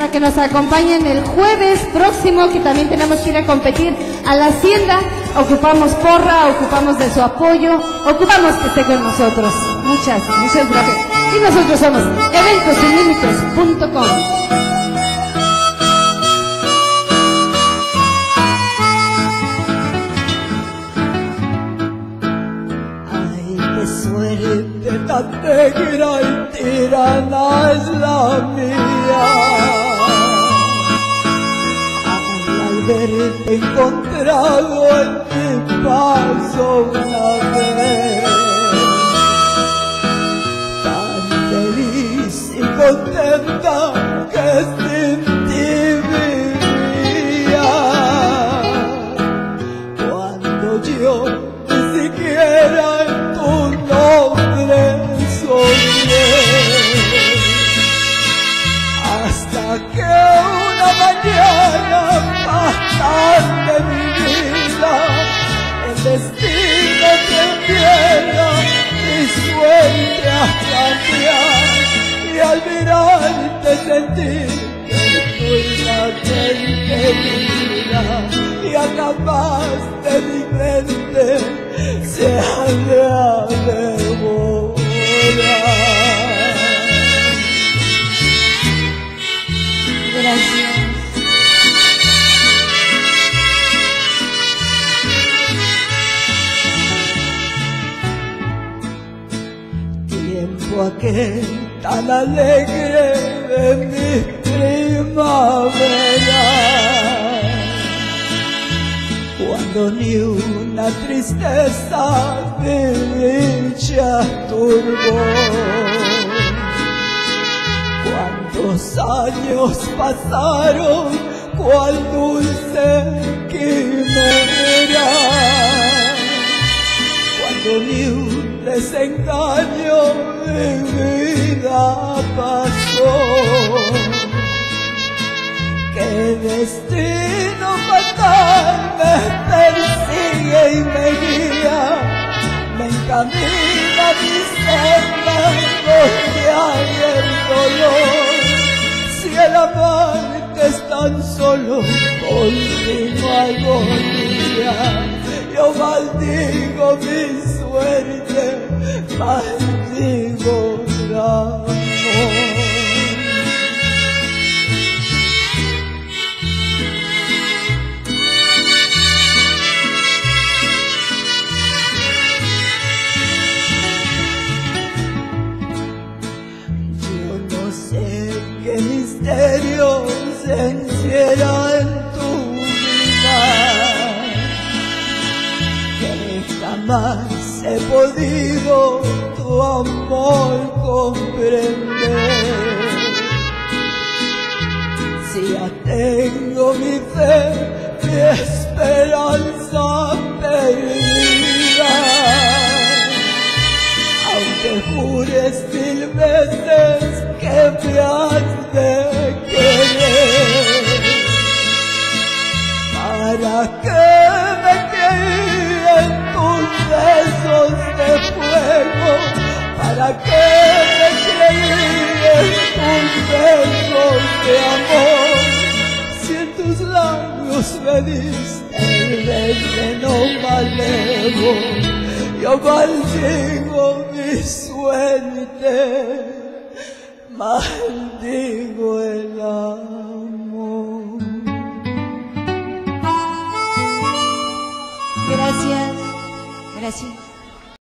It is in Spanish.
para que nos acompañen el jueves próximo, que también tenemos que ir a competir a la Hacienda. Ocupamos porra, ocupamos de su apoyo, ocupamos que esté con nosotros. Muchas gracias. Y nosotros somos eventosinlimites.com. Suerte tan negra y tirana es la mía. Al haberte encontrado en mi paso una vez, tan feliz y contenta que sin ti vivía, cuando yo ni siquiera tu nombre soñé, hasta que una mañana fatal de mi vida el destino te enviara mi suerte a cambiar, y al mirarte sentí que tú inocente vida y jamás de mi mente se ha de devorar. Gracias. Tiempo aquel tan alegre de mi primavera, cuando ni una tristeza de dicha turbó. Cuántos años pasaron, cuál dulce quimera, cuando ni un desengaño de vida pasó. Qué destino fatal me persigue y me guía, me encamina mi senda donde hay el dolor. Si el amante es tan solo continua agonía, yo maldigo mi suerte, maldigo el amor. Qué misterio se encierra en tu vida, que jamás he podido tu amor comprender. Si ya tengo mi fe, mi esperanza perdida, aunque jures 1000 veces que me has de querer, ¿para qué me creí en tus besos de fuego? ¿Para qué me creí en tus besos de amor? Si en tus labios me diste el veneno malevo, yo maldigo mi suerte, maldigo el amor. Gracias. Gracias.